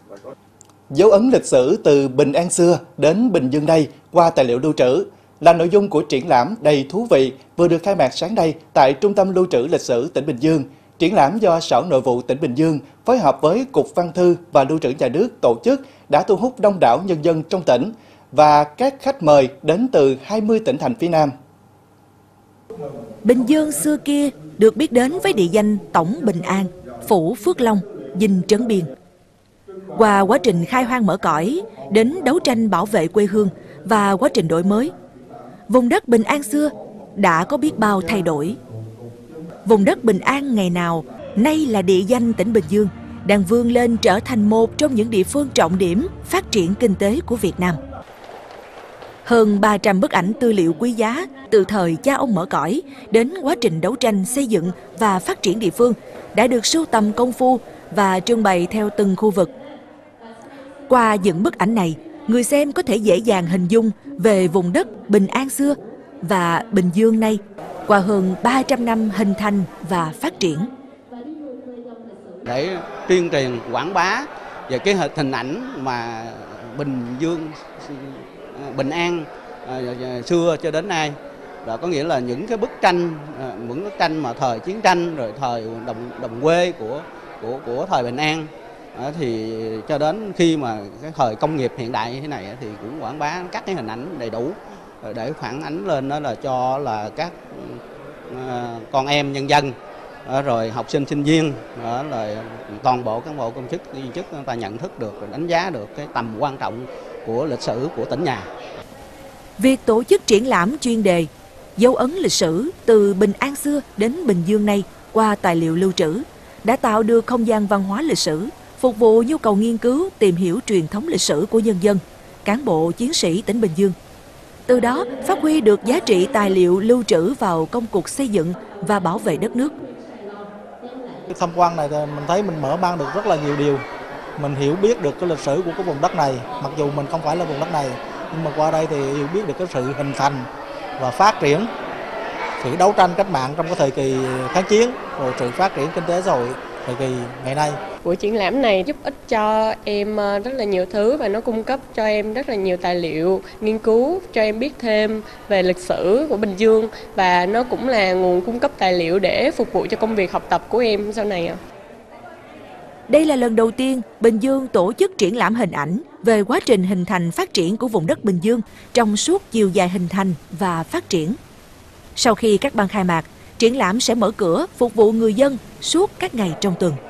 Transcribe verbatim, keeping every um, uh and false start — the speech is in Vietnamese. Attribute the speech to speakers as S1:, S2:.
S1: Dấu ấn lịch sử từ Bình An xưa đến Bình Dương nay qua tài liệu lưu trữ là nội dung của triển lãm đầy thú vị vừa được khai mạc sáng nay tại Trung tâm Lưu trữ Lịch sử tỉnh Bình Dương. Triển lãm do Sở Nội vụ tỉnh Bình Dương phối hợp với Cục Văn thư và Lưu trữ Nhà nước tổ chức đã thu hút đông đảo nhân dân trong tỉnh và các khách mời đến từ hai mươi tỉnh thành phía Nam.
S2: Bình Dương xưa kia được biết đến với địa danh Tổng Bình An, Phủ Phước Long, Dinh Trấn Biên. Qua quá trình khai hoang mở cõi, đến đấu tranh bảo vệ quê hương và quá trình đổi mới, vùng đất Bình An xưa đã có biết bao thay đổi. Vùng đất Bình An ngày nào, nay là địa danh tỉnh Bình Dương, đang vươn lên trở thành một trong những địa phương trọng điểm phát triển kinh tế của Việt Nam. Hơn ba trăm bức ảnh tư liệu quý giá từ thời cha ông mở cõi đến quá trình đấu tranh xây dựng và phát triển địa phương đã được sưu tầm công phu và trưng bày theo từng khu vực. Qua những bức ảnh này, người xem có thể dễ dàng hình dung về vùng đất Bình An xưa và Bình Dương nay qua hơn ba trăm năm hình thành và phát triển.
S3: Để tuyên truyền quảng bá về cái hình ảnh mà Bình Dương Bình An xưa cho đến nay, đó có nghĩa là những cái bức tranh, những bức tranh mà thời chiến tranh rồi thời đồng đồng quê của của của thời Bình An, thì cho đến khi mà cái thời công nghiệp hiện đại như thế này thì cũng quảng bá các cái hình ảnh đầy đủ để phản ánh lên, đó là cho là các con em nhân dân rồi học sinh sinh viên, đó là toàn bộ cán bộ công chức viên chức người ta nhận thức được, đánh giá được cái tầm quan trọng của lịch sử của tỉnh nhà.
S2: Việc tổ chức triển lãm chuyên đề dấu ấn lịch sử từ Bình An xưa đến Bình Dương nay qua tài liệu lưu trữ đã tạo được không gian văn hóa lịch sử phục vụ nhu cầu nghiên cứu, tìm hiểu truyền thống lịch sử của nhân dân, cán bộ chiến sĩ tỉnh Bình Dương. Từ đó phát huy được giá trị tài liệu lưu trữ vào công cuộc xây dựng và bảo vệ đất nước.
S4: Tham quan này thì mình thấy mình mở mang được rất là nhiều điều. Mình hiểu biết được cái lịch sử của cái vùng đất này, mặc dù mình không phải là vùng đất này, nhưng mà qua đây thì hiểu biết được cái sự hình thành và phát triển, sự đấu tranh cách mạng trong cái thời kỳ kháng chiến, rồi sự phát triển kinh tế xã hội thời kỳ ngày nay.
S5: Buổi triển lãm này giúp ích cho em rất là nhiều thứ và nó cung cấp cho em rất là nhiều tài liệu nghiên cứu cho em biết thêm về lịch sử của Bình Dương, và nó cũng là nguồn cung cấp tài liệu để phục vụ cho công việc học tập của em sau này.
S2: Đây là lần đầu tiên Bình Dương tổ chức triển lãm hình ảnh về quá trình hình thành phát triển của vùng đất Bình Dương trong suốt chiều dài hình thành và phát triển. Sau khi các ban khai mạc, triển lãm sẽ mở cửa phục vụ người dân suốt các ngày trong tuần.